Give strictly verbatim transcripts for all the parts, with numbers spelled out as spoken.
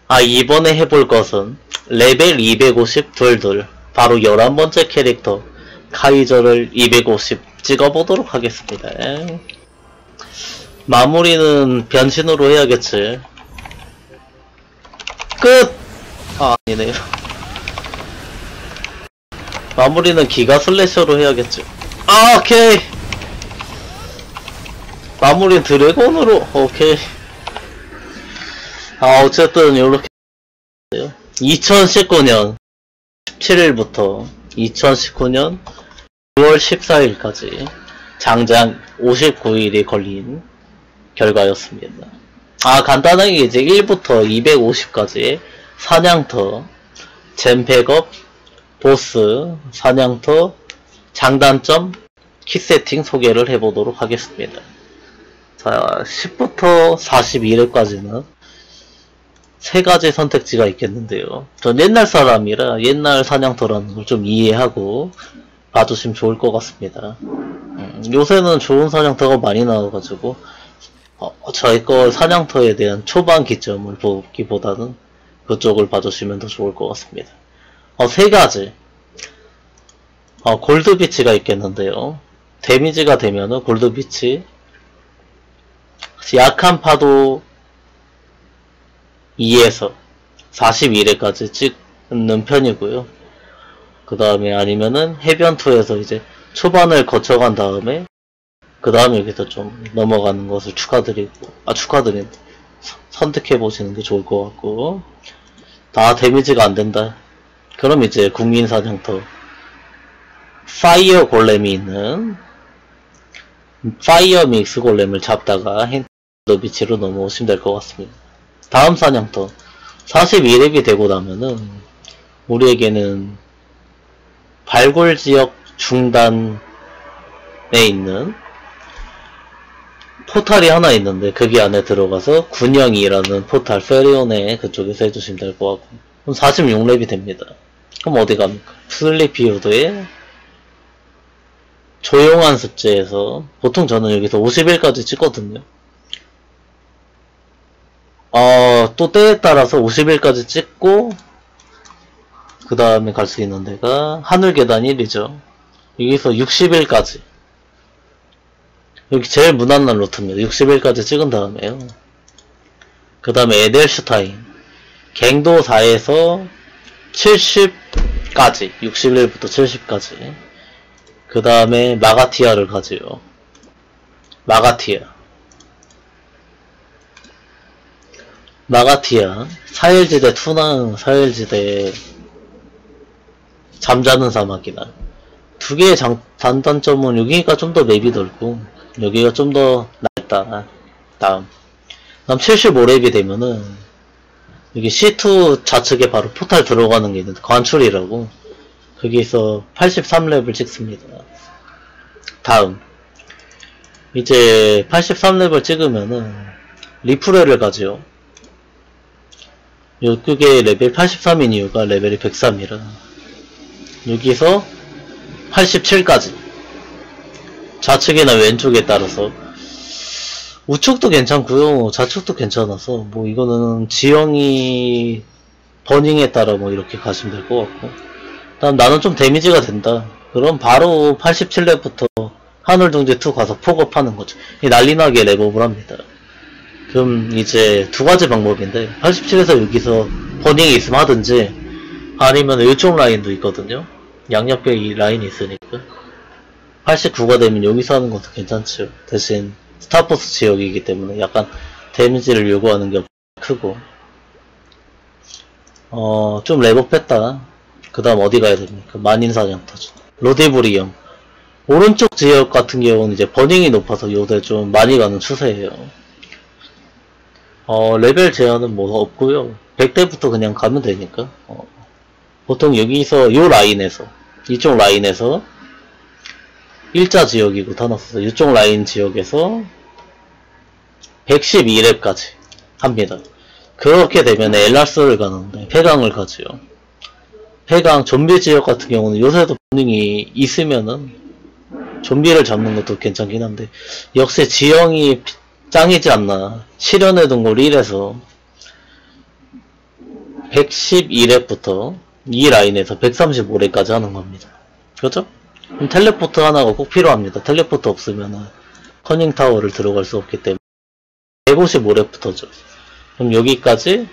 아, 이번에 해볼 것은 레벨 이백오십 둘둘 바로 열한 번째 캐릭터 카이저를 이백오십 찍어보도록 하겠습니다. 마무리는 변신으로 해야겠지. 끝! 아, 아니네요. 마무리는 기가 슬래셔로 해야겠지. 아, 오케이! 마무리는 드래곤으로, 오케이. 아, 어쨌든 요렇게 이천십구 년 십칠 일부터 이천십구 년 유월 십사 일까지 장장 오십구 일이 걸린 결과였습니다. 아, 간단하게 이제 일부터 이백오십까지 사냥터, 젠팩업, 보스, 사냥터, 장단점, 키세팅 소개를 해보도록 하겠습니다. 자, 십부터 사십일 회까지는 세 가지 선택지가 있겠는데요. 전 옛날 사람이라 옛날 사냥터라는 걸 좀 이해하고 봐주시면 좋을 것 같습니다. 음, 요새는 좋은 사냥터가 많이 나와가지고 어, 저희 거 사냥터에 대한 초반 기점을 보기보다는 그쪽을 봐주시면 더 좋을 것 같습니다. 어, 세 가지. 어, 골드비치가 있겠는데요. 데미지가 되면은 골드비치 약한 파도 이에서 사십일 회까지 찍는 편이고요. 그 다음에 아니면은 해변투에서 이제 초반을 거쳐간 다음에 그 다음에 여기서 좀 넘어가는 것을 축하드리고, 아, 축하드린, 선택해보시는 게 좋을 것 같고, 다 데미지가 안 된다. 그럼 이제 국민사냥터, 파이어 골렘이 있는, 파이어 믹스 골렘을 잡다가 핸드 비치로 넘어오시면 될 것 같습니다. 다음 사냥터, 사십일 렙이 되고 나면은, 우리에게는 발굴 지역 중단에 있는 포탈이 하나 있는데 거기 안에 들어가서 군영이라는 포탈 페리온에 그쪽에서 해주시면 될 것 같고, 그럼 사십육 렙이 됩니다. 그럼 어디 갑니까? 슬리피우드의 조용한 습지에서 보통 저는 여기서 오십 일까지 찍거든요. 어, 또 때에 따라서 오십 일까지 찍고 그 다음에 갈 수 있는 데가 하늘계단 일이죠. 여기서 육십 일까지 여기 제일 무난한 루트입니다. 육십 일까지 찍은 다음에요. 그 다음에 에델슈타인 갱도 사에서 칠십까지 육십 일부터 칠십까지 그 다음에 마가티아를 가지요. 마가티아 마가티아 사일지대 투나 사일지대 잠자는 사막이나 두 개의 장, 단단점은 여기가 좀 더 맵이 넓고 여기가 좀 더 낫다. 다음 다음 칠십오 렙이 되면은 여기 씨 투 좌측에 바로 포탈 들어가는 게 있는데 관출이라고 거기서 팔십삼 렙을 찍습니다. 다음 이제 팔십삼 렙을 찍으면은 리프레를 가지요. 요 그게 레벨 팔십삼인 이유가 레벨이 백삼이라 여기서 팔십칠까지 좌측이나 왼쪽에 따라서 우측도 괜찮고요, 좌측도 괜찮아서 뭐 이거는 지형이 버닝에 따라 뭐 이렇게 가시면 될 것 같고, 다음 나는 좀 데미지가 된다. 그럼 바로 팔십칠 렙부터 하늘둥지 투 가서 폭업하는 거죠. 이 난리나게 랩업을 합니다. 그럼 이제 두 가지 방법인데 팔십칠에서 여기서 버닝이 있으면 하든지 아니면 이쪽 라인도 있거든요. 양옆에 이 라인이 있으니까 팔십구가 되면 여기서 하는 것도 괜찮죠. 대신 스타포스 지역이기 때문에 약간 데미지를 요구하는 게 크고 어, 좀 랩업했다. 그 다음 어디 가야 됩니까? 만인사냥터죠. 로데브리엄 오른쪽 지역 같은 경우는 이제 버닝이 높아서 요새 좀 많이 가는 추세예요. 어, 레벨 제한은 뭐 없고요. 백 대부터 그냥 가면 되니까. 어, 보통 여기서 요 라인에서 이쪽 라인에서 일자 지역이고 타노스 이쪽 라인 지역에서 백십이 렙까지 합니다. 그렇게 되면 엘라스를 가는데 폐강을 가지요. 폐강 좀비 지역 같은 경우는 요새도 버닝이 있으면은 좀비를 잡는 것도 괜찮긴 한데 역시 지형이 짱이지 않나. 실현의 동굴 일에서 백십일 렙부터 이 라인에서 백삼십오 렙까지 하는 겁니다. 그죠? 그럼 텔레포트 하나가 꼭 필요합니다. 텔레포트 없으면 커닝타워를 들어갈 수 없기 때문에 백오십오 렙부터죠. 그럼 여기까지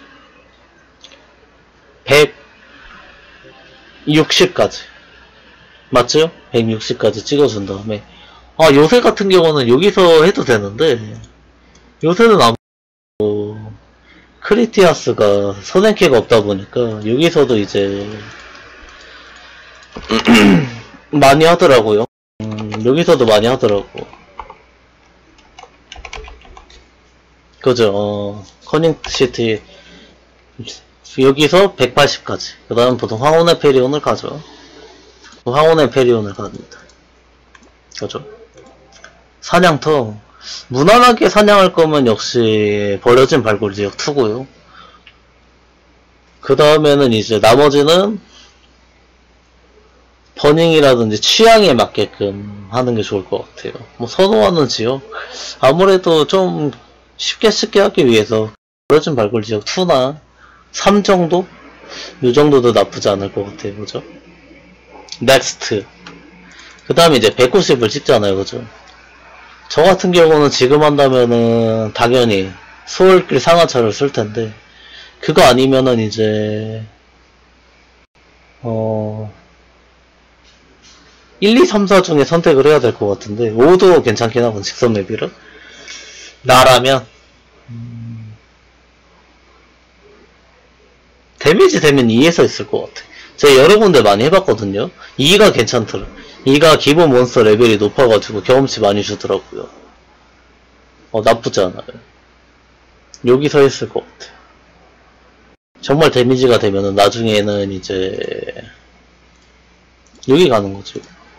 백육십까지 맞죠? 백육십까지 찍어준 다음에 아 요새 같은 경우는 여기서 해도 되는데 요새는 아무 크리티아스가 선행캐가 없다 보니까 여기서도 이제 많이 하더라고요. 음, 여기서도 많이 하더라고. 그죠? 어, 커닝시티 여기서 백팔십까지. 그 다음 보통 황혼의 페리온을 가죠. 황혼의 페리온을 갑니다. 그죠? 사냥터 무난하게 사냥할 거면 역시 버려진 발굴 지역 이고요. 그 다음에는 이제 나머지는 버닝이라든지 취향에 맞게끔 하는 게 좋을 것 같아요. 뭐 선호하는 지역 아무래도 좀 쉽게 쉽게 하기 위해서 버려진 발굴 지역 이나 삼 정도? 이 정도도 나쁘지 않을 것 같아요. 그죠? 넥스트 그 다음에 이제 백구십을 찍잖아요. 그죠? 저 같은 경우는 지금 한다면은 당연히 소울길 상하차를 쓸 텐데 그거 아니면은 이제 어 일, 이, 삼, 사 중에 선택을 해야 될 것 같은데 오도 괜찮긴 하고 직선 맵이라 나라면 음... 데미지 되면 이에서 있을 것 같아. 제가 여러 군데 많이 해봤거든요. 이가 괜찮더라. 이가 기본 몬스터 레벨이 높아가지고 경험치 많이 주더라고요. 어 나쁘지 않아요. 여기서 했을 것 같아. 정말 데미지가 되면은 나중에는 이제 여기 가는 거죠.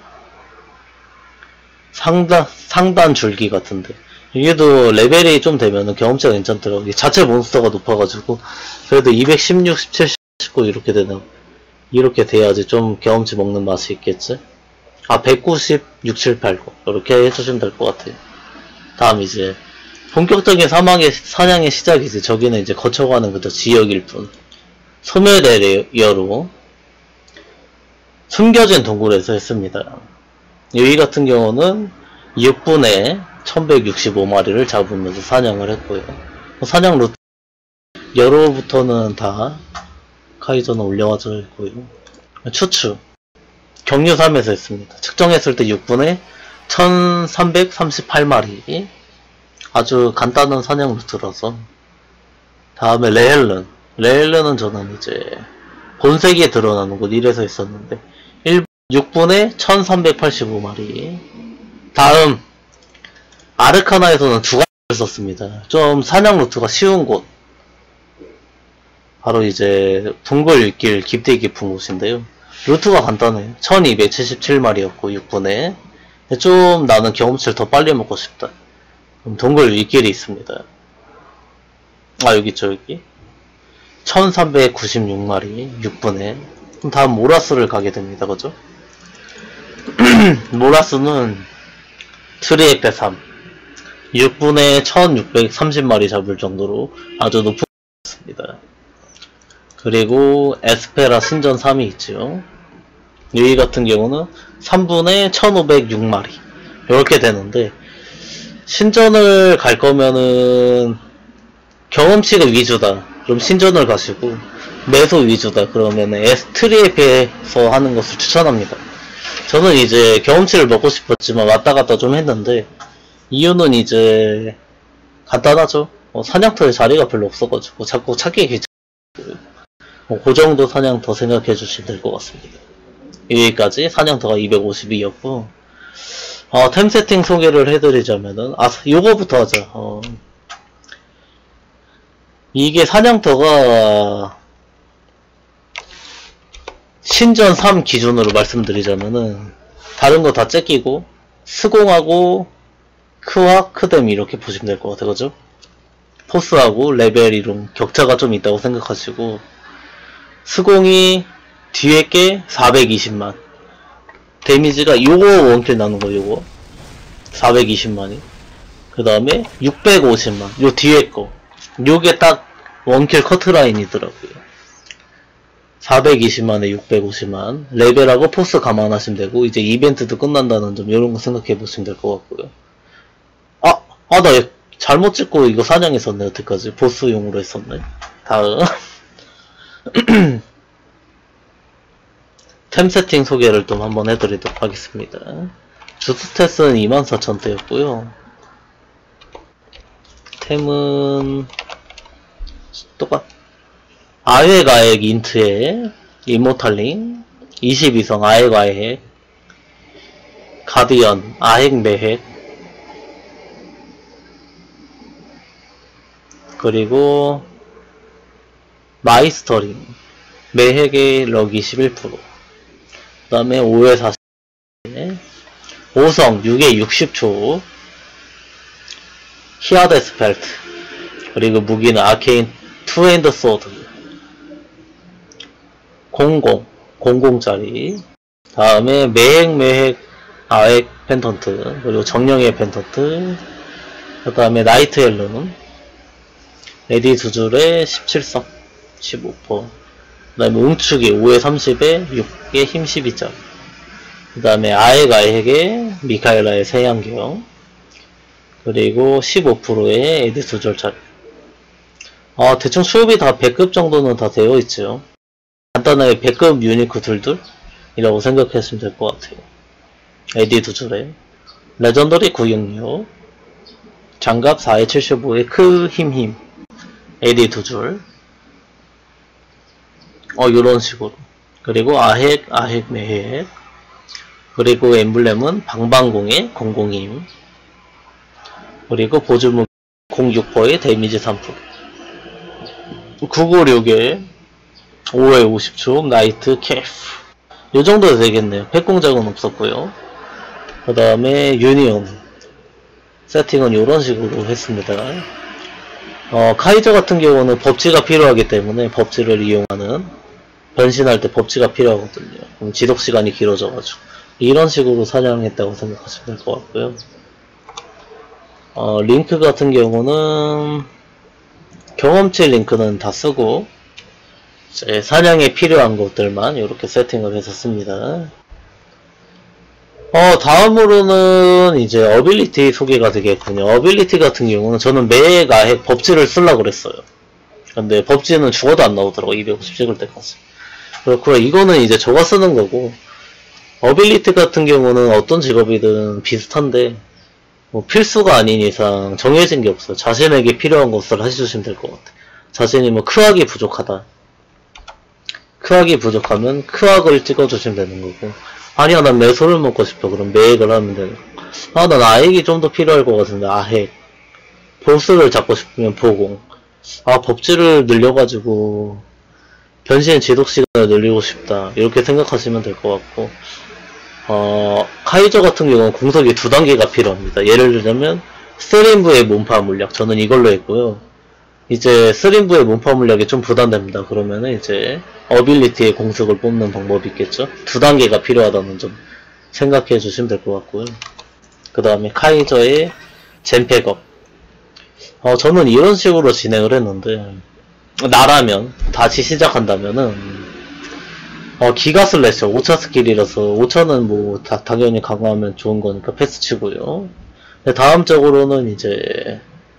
상단 상단 줄기 같은데 이게도 레벨이 좀 되면은 경험치가 괜찮더라고요. 자체 몬스터가 높아가지고 그래도 이백십육, 십칠, 십구 이렇게 되나 이렇게 돼야지 좀 경험치 먹는 맛이 있겠지. 아 백구십, 육, 칠, 팔, 구 이렇게 해주시면 될 것 같아요. 다음 이제 본격적인 사망의 사냥의 시작이지. 저기는 이제 거쳐가는 그저 지역일 뿐. 소멸대리어로 숨겨진 동굴에서 했습니다. 여기 같은 경우는 육 분에 천백육십오 마리를 잡으면서 사냥을 했고요. 사냥 루트 여로부터는 다 카이저는 올려가져 있고요. 추추 경류 삼에서 했습니다. 측정했을 때 육 분에 천삼백삼십팔 마리 아주 간단한 사냥 루트라서. 다음에 레헬른 레헬른은 저는 이제 본색이 드러나는 곳 일에서 했었는데 육 분에 천삼백팔십오 마리. 다음 아르카나에서는 두 가지를 썼습니다. 좀 사냥 루트가 쉬운 곳 바로 이제 동굴길 깊디 깊은 곳인데요. 루트가 간단해요. 천이백칠십칠 마리였고 육 분에 좀 나는 경험치를 더 빨리 먹고 싶다. 그럼 동굴 윗길이 있습니다. 아 여기 있죠 여기 천삼백구십육 마리 육 분에. 그럼 다음 모라스를 가게 됩니다. 그죠? 모라스는 트리의 배삼 육 분에 천육백삼십 마리 잡을 정도로 아주 높은 곳입니다. 그리고 에스페라 신전 삼이 있죠. 여기 같은 경우는 삼 분에 천오백육 마리 이렇게 되는데 신전을 갈 거면은 경험치가 위주다. 그럼 신전을 가시고 매소 위주다. 그러면 에스트리에서 하는 것을 추천합니다. 저는 이제 경험치를 먹고 싶었지만 왔다 갔다 좀 했는데 이유는 이제 간단하죠. 어, 사냥터에 자리가 별로 없어가지고 자꾸 찾기 귀찮고 어, 그 정도 사냥터 생각해 주시면 될 것 같습니다. 여기까지 사냥터가 이백오십이였고 어, 템 세팅 소개를 해드리자면은 아 요거부터 하자. 어, 이게 사냥터가 신전 삼 기준으로 말씀드리자면은 다른 거 다 째끼고 스공하고 크와 크뎀 이렇게 보시면 될 것 같아요. 그죠? 포스하고 레벨 이름 격차가 좀 있다고 생각하시고 스공이 뒤에 게 사백이십만 데미지가 요거 원킬 나는 거 요거 사백이십만이 그 다음에 육백오십만 요 뒤에 거 요게 딱 원킬 커트라인이더라고요. 사백이십만에 육백오십만. 레벨하고 포스 감안하시면 되고, 이제 이벤트도 끝난다는 점, 이런 거 생각해 보시면 될 것 같고요. 아, 아, 나 잘못 찍고 이거 사냥했었네. 여태까지. 보스용으로 했었네. 다음. 템 세팅 소개를 좀 한번 해드리도록 하겠습니다. 주스탯은 이만 사천대였고요. 템은 똑같 아획 아획 인트에 이모탈링 이십이성 아획 아획 가디언 아획 매획 그리고 마이스터링 매획의 럭 이십일 퍼센트 그 다음에 오회 사십 오성 육회 육십 초 히아데스 벨트 그리고 무기는 아케인 투핸드 소드 공공 공공짜리 다음에 매획 매획 아획 펜턴트 그리고 정령의 펜턴트 그 다음에 나이트 헬름 레디 두 줄에 십칠성 십오 퍼센트 그 다음에 웅축이 오회 삼십에 육회 힘 십이 짜리 그 다음에 아획 아획의 미카엘라의 세양경 그리고 십오 퍼센트의 에디 두 줄짜리 아 대충 수업이 다 백 급 정도는 다 되어 있죠. 간단하게 백 급 유니크 둘둘 이라고 생각하시면 될 것 같아요. 에디 두 줄에 레전더리 구백육십육 장갑 사회 칠십오에 크 힘힘 에디 두 줄 어 요런 식으로 그리고 아핵 아핵 매핵 그리고 엠블렘은 방방공의 공공힘 그리고 보조무 공육 퍼센트의 데미지 삼 퍼센트 구백구십육에 오회 오십 초 나이트 캐프 요정도 되겠네요. 팩공작은 없었고요. 그 다음에 유니온 세팅은 요런 식으로 했습니다. 어, 카이저 같은 경우는 법지가 필요하기 때문에 법지를 이용하는 변신할 때 법지가 필요하거든요. 그럼 지속시간이 길어져가지고 이런 식으로 사냥했다고 생각하시면 될 것 같고요. 어, 링크 같은 경우는 경험치 링크는 다 쓰고 이제 사냥에 필요한 것들만 이렇게 세팅을 해서 씁니다. 어, 다음으로는 이제 어빌리티 소개가 되겠군요. 어빌리티 같은 경우는 저는 매획 아획 법지를 쓰려고 그랬어요. 근데 법지는 죽어도 안 나오더라고. 이백오십 찍을 때까지. 그렇고요. 이거는 이제 저가 쓰는 거고 어빌리티 같은 경우는 어떤 직업이든 비슷한데 뭐 필수가 아닌 이상 정해진 게 없어요. 자신에게 필요한 것을 해주시면 될 것 같아요. 자신이 뭐 크악이 부족하다. 크악이 부족하면 크악을 찍어주시면 되는 거고 아니야 난 매소를 먹고 싶어. 그럼 매획을 하면 되는 거고 아 난 아획이 좀 더 필요할 것 같은데 아획 보스를 잡고 싶으면 보공 아 법지를 늘려가지고 변신 지속 시간을 늘리고 싶다. 이렇게 생각하시면 될 것 같고 어, 카이저 같은 경우는 공석이 두 단계가 필요합니다. 예를 들자면 쓰림부의 몸파 물약 저는 이걸로 했고요. 이제 쓰림부의 몸파 물약이 좀 부담됩니다. 그러면은 이제 어빌리티의 공석을 뽑는 방법이 있겠죠. 두 단계가 필요하다는 점 생각해 주시면 될 것 같고요. 그 다음에 카이저의 젠팩업 어, 저는 이런 식으로 진행을 했는데 나라면 다시 시작한다면은 어, 기가 슬래셔 오 차 스킬이라서 오 차는 뭐 다, 당연히 강화하면 좋은 거니까 패스 치고요. 다음적으로는 이제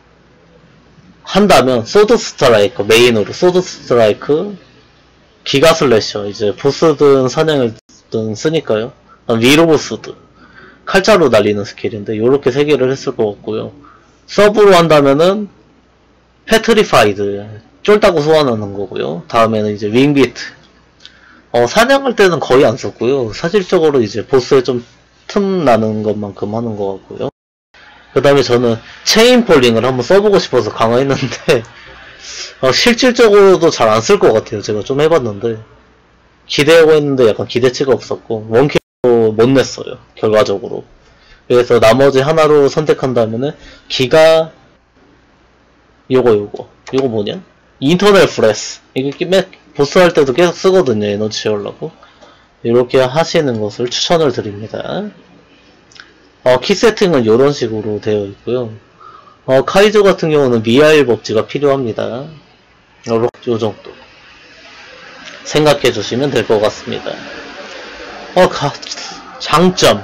한다면 소드 스트라이커 메인으로 소드 스트라이크 기가 슬래셔 이제 보스든 사냥을든 쓰니까요. 위로보스드 칼자루 날리는 스킬인데 요렇게 세 개를 했을 것 같고요. 서브로 한다면은 페트리파이드 쫄다고 소환하는 거고요. 다음에는 이제 윙비트 어, 사냥할 때는 거의 안 썼고요. 사실적으로 이제 보스에 좀 틈 나는 것만큼 하는 것 같고요. 그 다음에 저는 체인폴링을 한번 써보고 싶어서 강화했는데 어, 실질적으로도 잘 안 쓸 것 같아요. 제가 좀 해봤는데 기대하고 했는데 약간 기대치가 없었고 원킬도 못 냈어요. 결과적으로. 그래서 나머지 하나로 선택한다면은 기가 요거 요거 요거 뭐냐? 인터널 프레스 이게 맨 보스 할 때도 계속 쓰거든요. 에너지 채우려고. 이렇게 하시는 것을 추천을 드립니다. 어, 키 세팅은 이런 식으로 되어 있고요. 어, 카이저 같은 경우는 미하일 법지가 필요합니다. 요렇게 요 정도. 생각해 주시면 될 것 같습니다. 어, 가, 장점.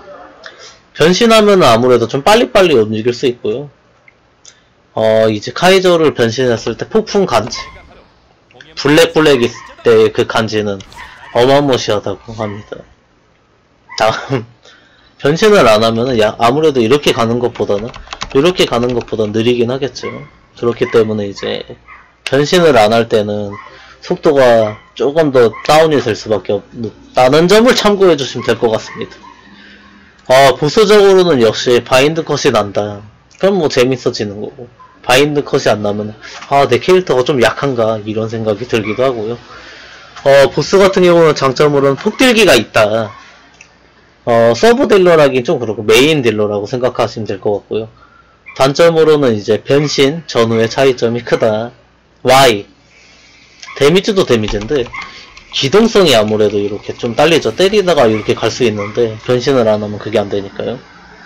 변신하면 아무래도 좀 빨리빨리 움직일 수 있고요. 어, 이제 카이저를 변신했을 때 폭풍 간지. 블랙블랙 있을 때 그 간지는 어마무시하다고 합니다. 다음. 변신을 안 하면은, 야, 아무래도 이렇게 가는 것보다는, 이렇게 가는 것보다 느리긴 하겠죠. 그렇기 때문에 이제, 변신을 안 할 때는 속도가 조금 더 다운이 될 수밖에 없다는 점을 참고해 주시면 될 것 같습니다. 아, 보수적으로는 역시 바인드 컷이 난다. 그럼 뭐 재밌어지는 거고. 바인드 컷이 안 나면, 아, 내 캐릭터가 좀 약한가, 이런 생각이 들기도 하고요. 어, 보스 같은 경우는 장점으로는 폭딜기가 있다. 어, 서브 딜러라긴 좀 그렇고, 메인 딜러라고 생각하시면 될 것 같고요. 단점으로는 이제 변신 전후의 차이점이 크다. Y. 데미지도 데미지인데, 기동성이 아무래도 이렇게 좀 딸리죠. 때리다가 이렇게 갈 수 있는데, 변신을 안 하면 그게 안 되니까요.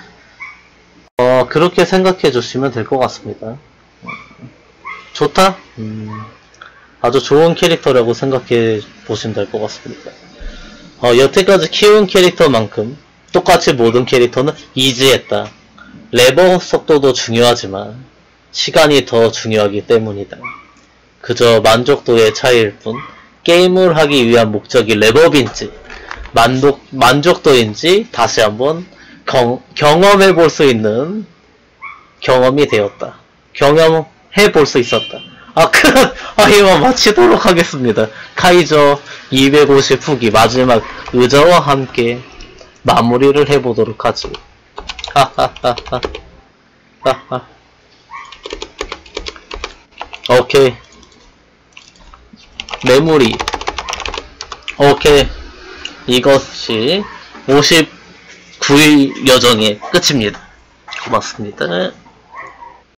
어, 그렇게 생각해 주시면 될 것 같습니다. 좋다? 음, 아주 좋은 캐릭터라고 생각해 보시면 될 것 같습니다. 어, 여태까지 키운 캐릭터만큼 똑같이 모든 캐릭터는 이지했다. 레버 속도도 중요하지만 시간이 더 중요하기 때문이다. 그저 만족도의 차이일 뿐 게임을 하기 위한 목적이 레버인지 만족, 만족도인지 다시 한번 경, 경험해 볼 수 있는 경험이 되었다. 경험해 볼 수 있었다. 아, 그, 아, 이만 마치도록 하겠습니다. 카이저 이백오십 후기 마지막 의자와 함께 마무리를 해보도록 하지. 하하하하. 하하. 오케이. 메모리. 오케이. 이것이 오십구 일 여정의 끝입니다. 고맙습니다.